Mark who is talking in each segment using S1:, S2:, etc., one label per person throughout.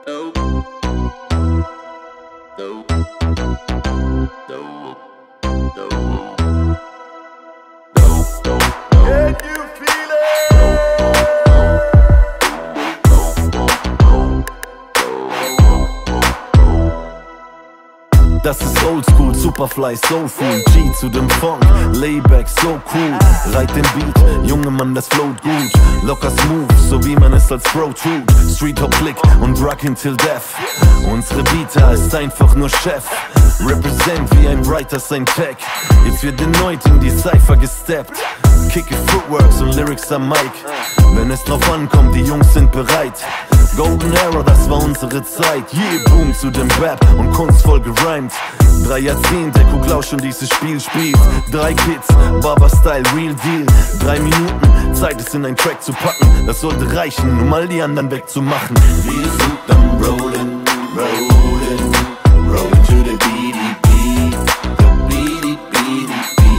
S1: Das ist oldschool, Superfly, Soulful, G zu dem Funk, Layback, so cool. Reit den Beat, junge Mann, das float gut. Locker smooth, so wie man es als Pro tut. Street Hop Blick und Rockin' till Death. Unsere Vita ist einfach nur Chef. Represent wie ein Writer sein Tag. Jetzt wird erneut in die Cypher gesteppt. Kicke Footworks und Lyrics am Mic. Wenn es drauf ankommt, die Jungs sind bereit. Golden Era, das war unsere Zeit. Yeah, Boom zu dem Rap und kunstvoll gerimt. 3 Jahrzehnte, guck Lausch und dieses Spiel spielt. 3 Kids, Barber-Style, Real Deal. 3 Minuten, Zeit es in ein Track zu packen. Das sollte reichen, um all die anderen wegzumachen.
S2: Wir sind am Rollin', rollin', rollin' to the BDP, the BDP.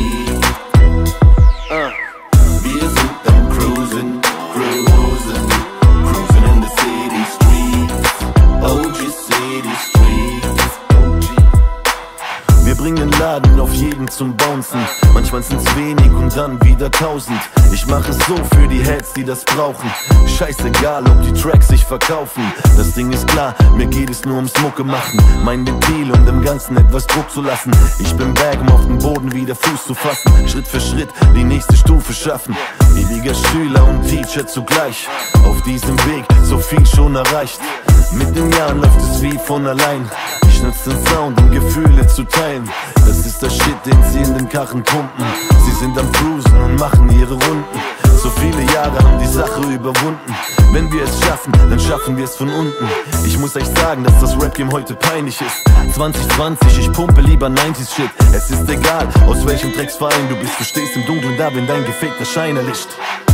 S2: Wir sind am Cruisin', cruisin', cruisin' in the city streets, OG City Streets, OG.
S1: Wir bringen Laden auf jeden zum Bouncen. Manchmal sind's wenig und dann wieder 1000. Ich mache es so für die Heads, die das brauchen. Scheißegal, ob die Tracks sich verkaufen. Das Ding ist klar, mir geht es nur ums Mucke machen. Mein Ventil, um dem Ganzen etwas Druck zu lassen. Ich bin back, um auf dem Boden wieder Fuß zu fassen. Schritt für Schritt die nächste Stufe schaffen. Ewiger Schüler und Teacher zugleich. Auf diesem Weg so viel schon erreicht. Mit den Jahren läuft es wie von allein. Ich nutze den Sound, um Gefühle zu teilen. Das ist der Shit, den sie in den Karren pumpen. Sie sind am Cruisen und machen ihre Runden. So viele Jahre haben die Sache überwunden. Wenn wir es schaffen, dann schaffen wir es von unten. Ich muss euch sagen, dass das Rap-Game heute peinlich ist. 2020, ich pumpe lieber 90s Shit. Es ist egal, aus welchem Drecksverein du bist. Du stehst im Dunkeln da, wenn dein gefakter Schein erlischt.